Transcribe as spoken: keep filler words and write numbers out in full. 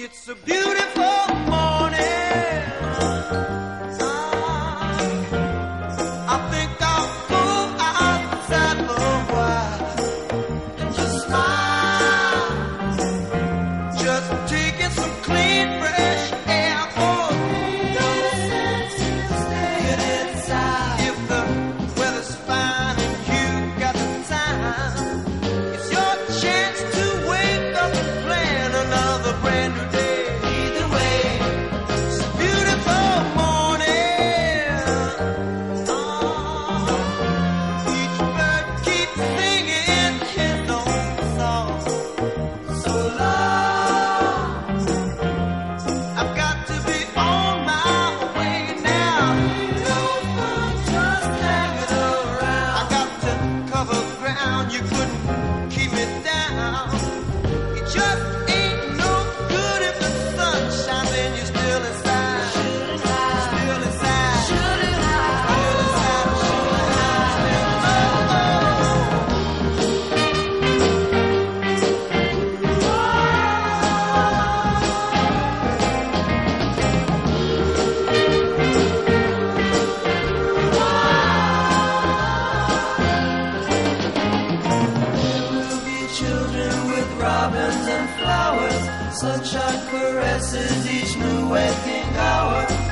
It's a beautiful morning. I think I'll go outside for a while and just smile. Just taking some clean, fresh air. Oh, no sense in staying inside. If the weather's fine and you got the time, it's your chance to wake up and plan another brand new day. Either way, it's a beautiful morning. Oh, each bird keeps singing his own song. So long, I've got to be on my way now. No fun just hanging around. I got to cover ground. You couldn't keep me down. It just ain't no good if the sun shines and you're still inside. Still inside. Still inside. Still inside. We'll be children with robins and flowers. Sunshine caresses each new waking hour.